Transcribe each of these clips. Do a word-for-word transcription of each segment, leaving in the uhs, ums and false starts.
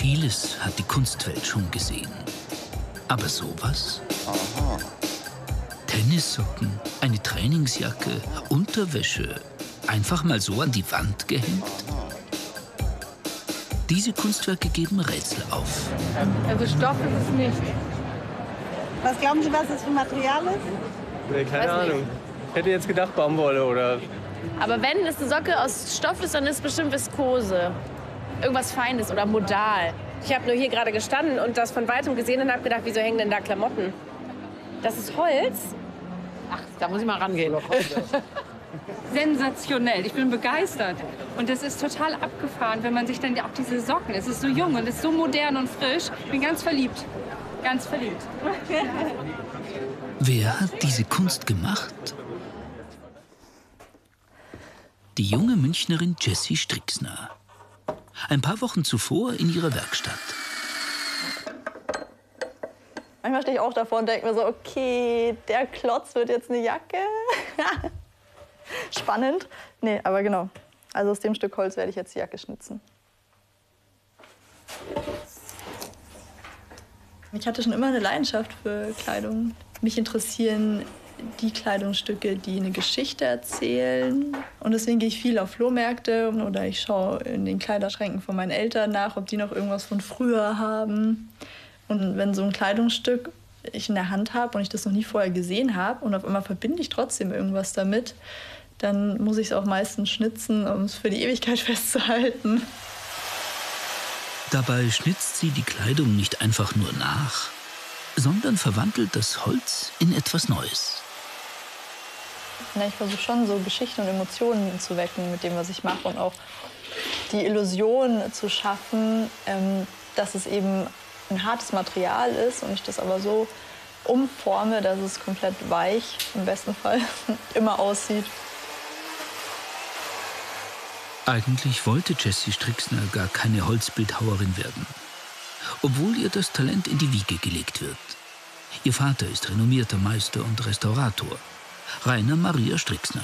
Vieles hat die Kunstwelt schon gesehen. Aber sowas? Aha. Tennissocken, eine Trainingsjacke, Unterwäsche, einfach mal so an die Wand gehängt? Diese Kunstwerke geben Rätsel auf. Also Stoff ist es nicht. Was glauben Sie, was das für Material ist? Nee, keine Ahnung. Ich hätte jetzt gedacht Baumwolle oder... Aber wenn es eine Socke aus Stoff ist, dann ist es bestimmt Viskose. Irgendwas Feines oder modal. Ich habe nur hier gerade gestanden und das von Weitem gesehen und habe gedacht, wieso hängen denn da Klamotten? Das ist Holz? Ach, da muss ich mal rangehen. Sensationell, ich bin begeistert. Und es ist total abgefahren, wenn man sich dann auch diese Socken, es ist so jung und es ist so modern und frisch. Ich bin ganz verliebt, ganz verliebt. Wer hat diese Kunst gemacht? Die junge Münchnerin Jessie Strixner. Ein paar Wochen zuvor in ihrer Werkstatt. Manchmal stehe ich auch davor und denke mir so, okay, der Klotz wird jetzt eine Jacke. Spannend. Nee, aber genau. Also aus dem Stück Holz werde ich jetzt die Jacke schnitzen. Ich hatte schon immer eine Leidenschaft für Kleidung. Mich interessieren die Kleidungsstücke, die eine Geschichte erzählen. Und deswegen gehe ich viel auf Flohmärkte oder ich schaue in den Kleiderschränken von meinen Eltern nach, ob die noch irgendwas von früher haben. Und wenn so ein Kleidungsstück ich in der Hand habe und ich das noch nie vorher gesehen habe und auf einmal verbinde ich trotzdem irgendwas damit, dann muss ich es auch meistens schnitzen, um es für die Ewigkeit festzuhalten. Dabei schnitzt sie die Kleidung nicht einfach nur nach, sondern verwandelt das Holz in etwas Neues. Ich versuche schon, so Geschichten und Emotionen zu wecken mit dem, was ich mache. Und auch die Illusion zu schaffen, dass es eben ein hartes Material ist und ich das aber so umforme, dass es komplett weich, im besten Fall, immer aussieht. Eigentlich wollte Jessie Strixner gar keine Holzbildhauerin werden, obwohl ihr das Talent in die Wiege gelegt wird. Ihr Vater ist renommierter Meister und Restaurator, Rainer Maria Strixner.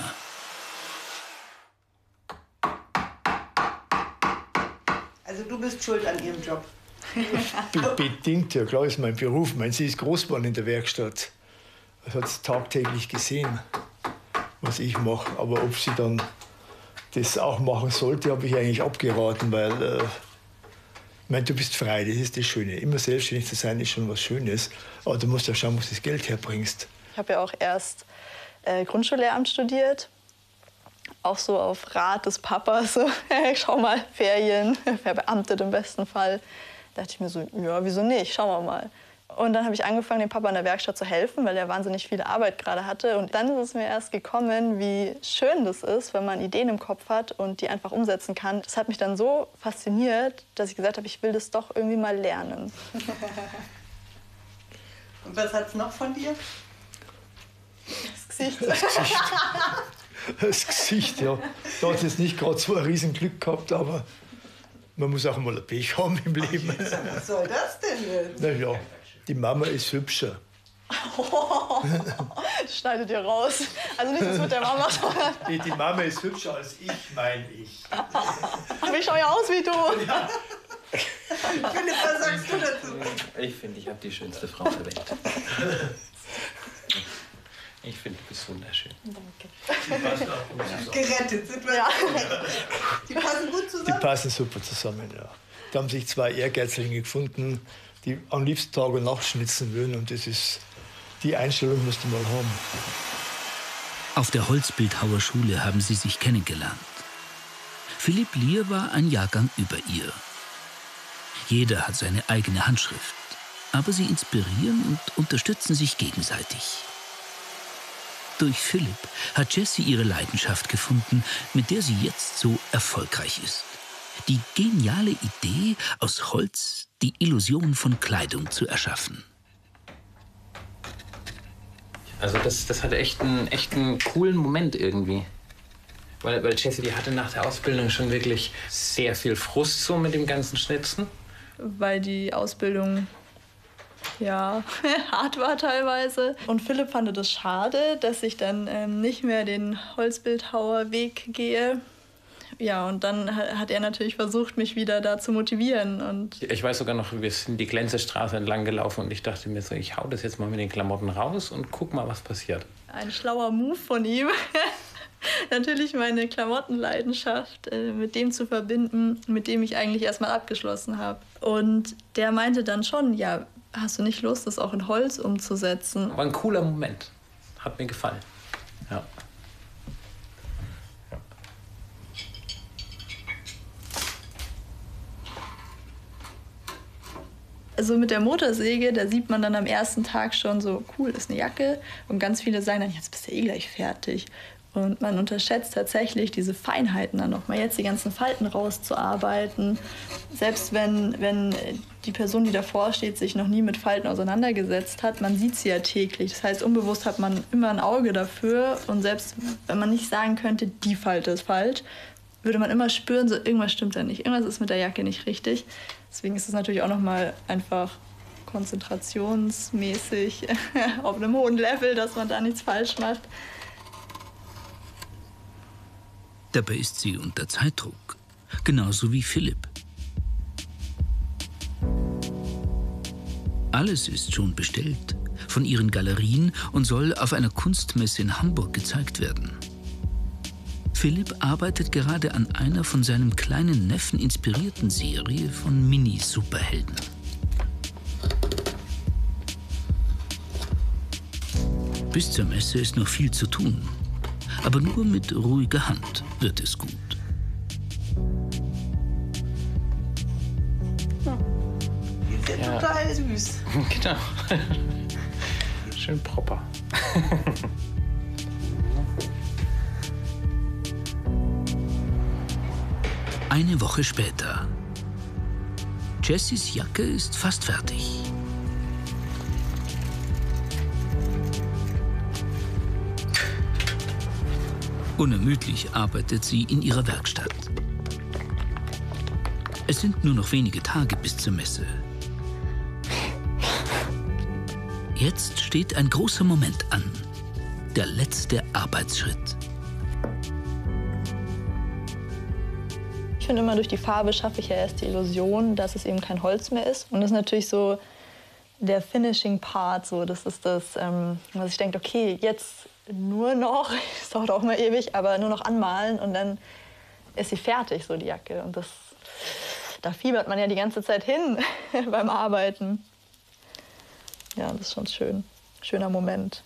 Also du bist schuld an ihrem Job. Be bedingt, ja klar, ist mein Beruf. Ich meine, sie ist groß geworden in der Werkstatt. Sie hat es tagtäglich gesehen, was ich mache. Aber ob sie dann das auch machen sollte, habe ich eigentlich abgeraten, weil äh, ich meine, du bist frei, das ist das Schöne. Immer selbstständig zu sein ist schon was Schönes. Aber du musst ja schauen, wo du das Geld herbringst. Ich habe ja auch erst äh, Grundschullehramt studiert. Auch so auf Rat des Papas. So, hey, schau mal, Ferien, verbeamtet im besten Fall. Da dachte ich mir so, ja, wieso nicht, schauen wir mal. Und dann habe ich angefangen, dem Papa in der Werkstatt zu helfen, weil er wahnsinnig viel Arbeit gerade hatte. Und dann ist es mir erst gekommen, wie schön das ist, wenn man Ideen im Kopf hat und die einfach umsetzen kann. Das hat mich dann so fasziniert, dass ich gesagt habe, ich will das doch irgendwie mal lernen. Und was hat's noch von dir? Das Gesicht. Das Gesicht, das Gesicht ja. Da hat jetzt nicht gerade so ein Riesenglück gehabt, aber man muss auch mal ein Pech haben im Leben. Was soll das denn jetzt? Na ja, die Mama ist hübscher. Oh, das schneidet ihr raus. Also nicht das mit der Mama, sondern... Die, die Mama ist hübscher als ich, meine ich. Aber ich schaue ja aus wie du. Ja. Philipp, was sagst du dazu? Ich finde, ich habe die schönste Frau der Welt. Ich finde, du bist wunderschön. Danke. Gerettet sind wir. Ja. Die passen gut zusammen? Die passen super zusammen, ja. Da haben sich zwei Ehrgeizlinge gefunden, die am liebsten Tag und Nacht schnitzen würden. Und das ist, die Einstellung musst du mal haben. Auf der Holzbildhauerschule haben sie sich kennengelernt. Philipp Lier war ein Jahrgang über ihr. Jeder hat seine eigene Handschrift, aber sie inspirieren und unterstützen sich gegenseitig. Durch Philipp hat Jessie ihre Leidenschaft gefunden, mit der sie jetzt so erfolgreich ist. Die geniale Idee, aus Holz die Illusion von Kleidung zu erschaffen. Also das, das hatte echt einen, echt einen coolen Moment irgendwie. Weil, weil Jessie, die hatte nach der Ausbildung schon wirklich sehr viel Frust so mit dem ganzen Schnitzen. Weil die Ausbildung ja hart war teilweise. Und Philipp fand es schade, dass ich dann ähm, nicht mehr den Holzbildhauerweg gehe. Ja, und dann hat er natürlich versucht, mich wieder da zu motivieren. Und ich weiß sogar noch, wir sind die Glänzestraße entlang gelaufen und ich dachte mir so, ich hau das jetzt mal mit den Klamotten raus und guck mal, was passiert. Ein schlauer Move von ihm. Natürlich meine Klamottenleidenschaft äh, mit dem zu verbinden, mit dem ich eigentlich erstmal abgeschlossen habe. Und der meinte dann schon, ja, hast du nicht Lust, das auch in Holz umzusetzen? War ein cooler Moment. Hat mir gefallen. Ja. Also mit der Motorsäge, da sieht man dann am ersten Tag schon so, cool, ist eine Jacke. Und ganz viele sagen dann, jetzt bist du eh gleich fertig. Und man unterschätzt tatsächlich diese Feinheiten dann noch mal, jetzt die ganzen Falten rauszuarbeiten. Selbst wenn, wenn die Person, die davor steht, sich noch nie mit Falten auseinandergesetzt hat, man sieht sie ja täglich. Das heißt, unbewusst hat man immer ein Auge dafür. Und selbst wenn man nicht sagen könnte, die Falte ist falsch, würde man immer spüren, so irgendwas stimmt da nicht. Irgendwas ist mit der Jacke nicht richtig. Deswegen ist es natürlich auch noch mal einfach konzentrationsmäßig auf einem hohen Level, dass man da nichts falsch macht. Dabei ist sie unter Zeitdruck, genauso wie Philipp. Alles ist schon bestellt von ihren Galerien und soll auf einer Kunstmesse in Hamburg gezeigt werden. Philipp arbeitet gerade an einer von seinem kleinen Neffen inspirierten Serie von Mini-Superhelden. Bis zur Messe ist noch viel zu tun. Aber nur mit ruhiger Hand wird es gut. Die sind ja total süß. Genau. Schön proper. Eine Woche später. Jessys Jacke ist fast fertig. Unermüdlich arbeitet sie in ihrer Werkstatt. Es sind nur noch wenige Tage bis zur Messe. Jetzt steht ein großer Moment an. Der letzte Arbeitsschritt. Ich finde immer, durch die Farbe schaffe ich ja erst die Illusion, dass es eben kein Holz mehr ist. Und das ist natürlich so der Finishing-Part. So. Das ist das, ähm, was ich denke, okay, jetzt nur noch, das dauert auch mal ewig, aber nur noch anmalen und dann ist sie fertig, so die Jacke. Und das, da fiebert man ja die ganze Zeit hin beim Arbeiten. Ja, das ist schon schön. Schöner Moment.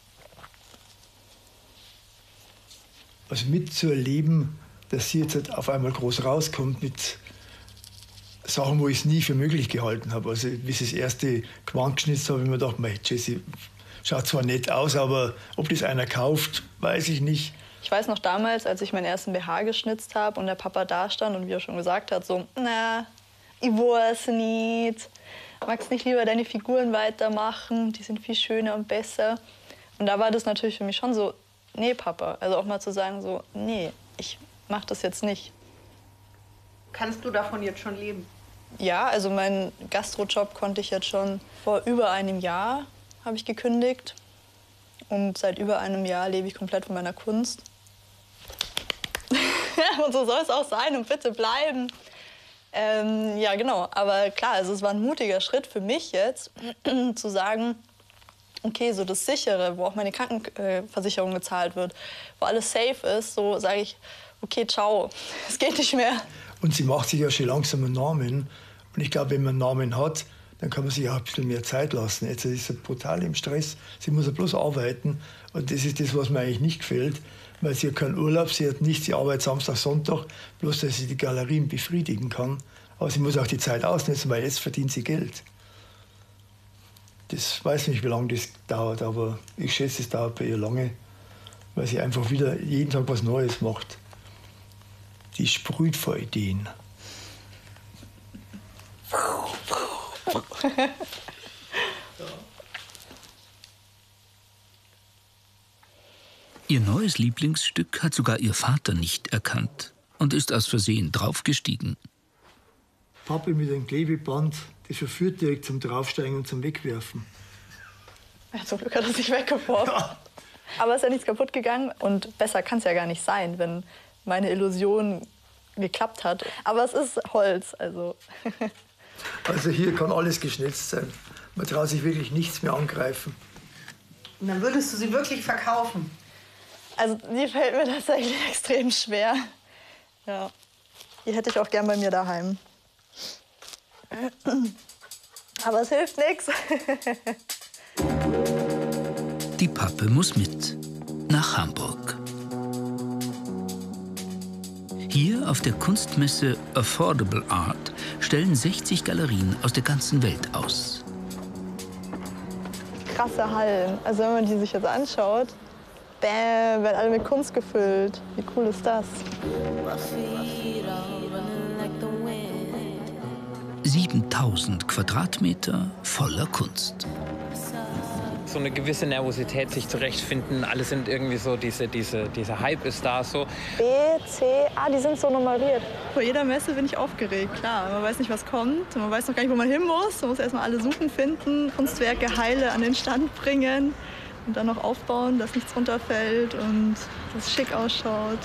Also mitzuerleben, dass sie jetzt auf einmal groß rauskommt mit Sachen, wo ich es nie für möglich gehalten habe. Also wie ich das erste Gewand geschnitzt habe, habe ich mir gedacht, mei, Jessie, schaut zwar nett aus, aber ob das einer kauft, weiß ich nicht. Ich weiß noch damals, als ich meinen ersten B H geschnitzt habe und der Papa da stand und wie er schon gesagt hat, so, na, ich weiß nicht, magst nicht lieber deine Figuren weitermachen, die sind viel schöner und besser. Und da war das natürlich für mich schon so, nee, Papa, also auch mal zu sagen, so, nee, ich mach das jetzt nicht. Kannst du davon jetzt schon leben? Ja, also meinen Gastrojob konnte ich jetzt schon vor über einem Jahr, habe ich gekündigt. Und seit über einem Jahr lebe ich komplett von meiner Kunst. Und so soll es auch sein und bitte bleiben. Ähm, ja, genau. Aber klar, also es war ein mutiger Schritt für mich jetzt, zu sagen, okay, so das Sichere, wo auch meine Krankenversicherung gezahlt wird, wo alles safe ist, so sage ich, okay, ciao, es geht nicht mehr. Und sie macht sich ja schon langsam einen Namen. Und ich glaube, wenn man einen Namen hat, dann kann man sich auch ein bisschen mehr Zeit lassen. Jetzt ist sie brutal im Stress. Sie muss ja bloß arbeiten. Und das ist das, was mir eigentlich nicht gefällt. Weil sie hat keinen Urlaub, sie hat nichts, sie arbeitet Samstag, Sonntag. Bloß, dass sie die Galerien befriedigen kann. Aber sie muss auch die Zeit ausnutzen, weil jetzt verdient sie Geld. Das weiß nicht, wie lange das dauert, aber ich schätze, es dauert bei ihr lange. Weil sie einfach wieder jeden Tag was Neues macht. Die sprüht vor Ideen. Ihr neues Lieblingsstück hat sogar ihr Vater nicht erkannt und ist aus Versehen draufgestiegen. Pappe mit einem Klebeband, das verführt direkt zum Draufsteigen und zum Wegwerfen. Ja, zum Glück hat er sich weggeworfen. Ja. Aber es ist ja nichts kaputt gegangen und besser kann es ja gar nicht sein, wenn meine Illusion geklappt hat. Aber es ist Holz, also. Also hier kann alles geschnitzt sein. Man traut sich wirklich nichts mehr angreifen. Und dann würdest du sie wirklich verkaufen? Also die fällt mir tatsächlich extrem schwer. Ja, die hätte ich auch gern bei mir daheim. Aber es hilft nichts. Die Pappe muss mit nach Hamburg. Hier auf der Kunstmesse Affordable Art stellen sechzig Galerien aus der ganzen Welt aus. Krasse Hallen. Also wenn man die sich jetzt anschaut, bäh, werden alle mit Kunst gefüllt. Wie cool ist das? siebentausend Quadratmeter voller Kunst. So eine gewisse Nervosität, sich zurechtfinden. Alle sind irgendwie so, diese, diese, dieser Hype ist da so. B, C, A, die sind so nummeriert. Vor jeder Messe bin ich aufgeregt, klar. Man weiß nicht, was kommt. Man weiß noch gar nicht, wo man hin muss. Man muss erst mal alle suchen, finden, Kunstwerke heile an den Stand bringen und dann noch aufbauen, dass nichts runterfällt und dass es schick ausschaut.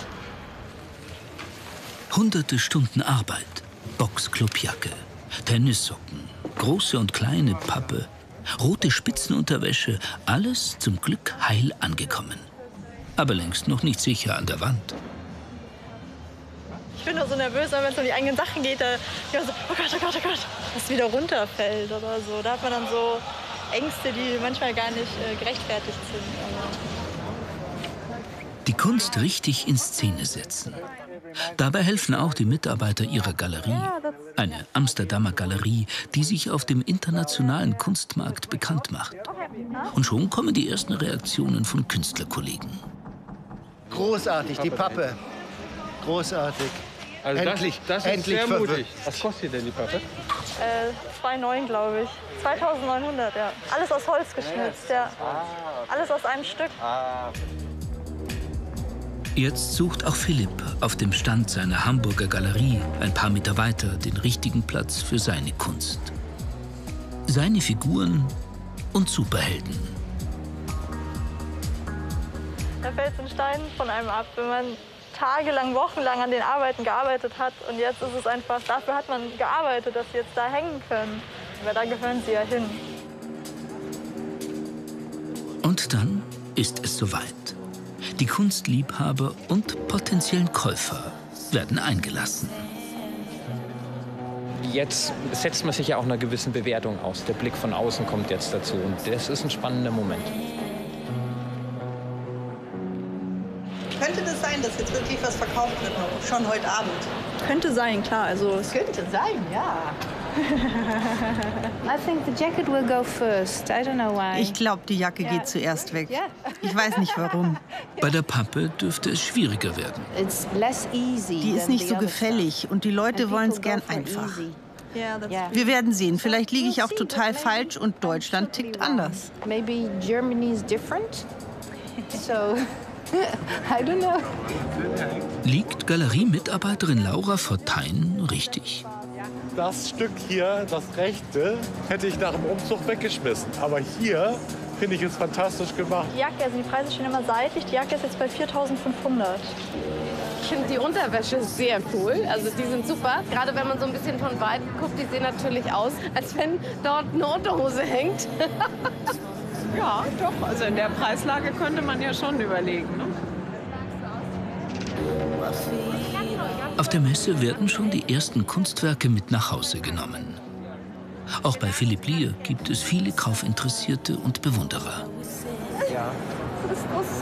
Hunderte Stunden Arbeit, Boxclubjacke, Tennissocken, große und kleine Pappe, rote Spitzenunterwäsche, alles zum Glück heil angekommen. Aber längst noch nicht sicher an der Wand. Ich bin nur so nervös, wenn es um die eigenen Sachen geht, da ja so, oh Gott, oh Gott, oh Gott, dass es wieder runterfällt oder so. Da hat man dann so Ängste, die manchmal gar nicht äh, gerechtfertigt sind. Aber die Kunst richtig in Szene setzen. Dabei helfen auch die Mitarbeiter ihrer Galerie. Eine Amsterdamer Galerie, die sich auf dem internationalen Kunstmarkt bekannt macht. Und schon kommen die ersten Reaktionen von Künstlerkollegen. Großartig, die Pappe. Großartig. Also endlich, das, das ist endlich sehr verwirrt. mutig. Was kostet denn die Pappe? äh, zwei Komma neun, glaube ich. zweitausendneunhundert, ja. Alles aus Holz geschnitzt, ja. Alles aus einem Stück. Jetzt sucht auch Philipp auf dem Stand seiner Hamburger Galerie ein paar Meter weiter den richtigen Platz für seine Kunst. Seine Figuren und Superhelden. Da fällt so ein Stein von einem ab, wenn man tagelang, wochenlang an den Arbeiten gearbeitet hat. Und jetzt ist es einfach, dafür hat man gearbeitet, dass sie jetzt da hängen können. Weil da gehören sie ja hin. Und dann ist es soweit. Die Kunstliebhaber und potenziellen Käufer werden eingelassen. Jetzt setzt man sich ja auch einer gewissen Bewertung aus. Der Blick von außen kommt jetzt dazu. Und das ist ein spannender Moment. Könnte das sein, dass jetzt wirklich was verkauft wird noch, schon heute Abend? Könnte sein, klar. Also es Könnte sein, ja. I think the jacket will go first. I don't know why. Ich glaube, die Jacke geht zuerst weg. Ich weiß nicht warum. Bei der Pappe dürfte es schwieriger werden. It's less easy. Die ist nicht so gefällig und die Leute wollen es gern einfach. Wir werden sehen. Vielleicht liege ich auch total falsch und Deutschland tickt anders. Maybe Germany is different. So, I don't know. Liegt Galeriemitarbeiterin Laura Fortein richtig? Das Stück hier, das rechte, hätte ich nach dem Umzug weggeschmissen. Aber hier finde ich es fantastisch gemacht. Die Jacke, also die Preise stehen immer seitlich. Die Jacke ist jetzt bei viertausendfünfhundert. Ich finde die Unterwäsche sehr cool. Also die sind super. Gerade wenn man so ein bisschen von weitem guckt, die sehen natürlich aus, als wenn dort eine Unterhose hängt. Ja, doch. Also in der Preislage könnte man ja schon überlegen. Ne? Auf der Messe werden schon die ersten Kunstwerke mit nach Hause genommen. Auch bei Philipp Lier gibt es viele Kaufinteressierte und Bewunderer. Ja. Das ist so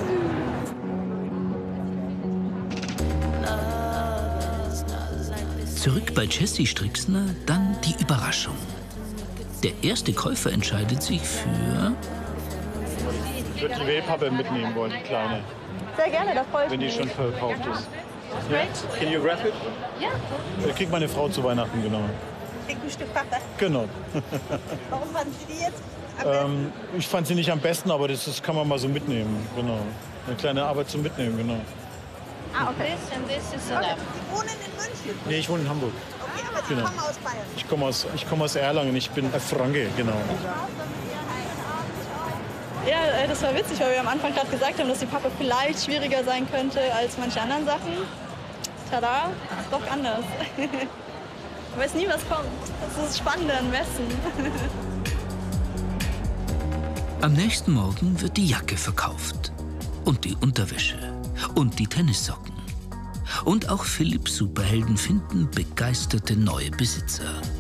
süß. Zurück bei Jessie Strixner, dann die Überraschung. Der erste Käufer entscheidet sich für... Ich würde die Wellpappe mitnehmen wollen, die kleine. Sehr gerne, da freue ich Wenn die mich. schon verkauft ist. Ja. Can you wrap it? Ja. Ich krieg meine Frau zu Weihnachten genommen. Kriegt ein Stück Pappe. Genau. Warum fanden Sie die jetzt? ähm, ich fand sie nicht am besten, aber das, das kann man mal so mitnehmen. Genau. Eine kleine Arbeit zum Mitnehmen, genau. Ah, okay. This and this is okay. Sie wohnen in München? Nee, ich wohne in Hamburg. Okay, aber Sie Genau. kommen aus Bayern. Ich komme aus, ich komme aus Erlangen, ich bin Franke, genau. Ja, äh, das war witzig, weil wir am Anfang gerade gesagt haben, dass die Pappe vielleicht schwieriger sein könnte als manche anderen Sachen. Tada, ist doch anders. Ich weiß nie, was kommt. Das ist spannend an Messen. Am nächsten Morgen wird die Jacke verkauft. Und die Unterwäsche. Und die Tennissocken. Und auch Philipps Superhelden finden begeisterte neue Besitzer.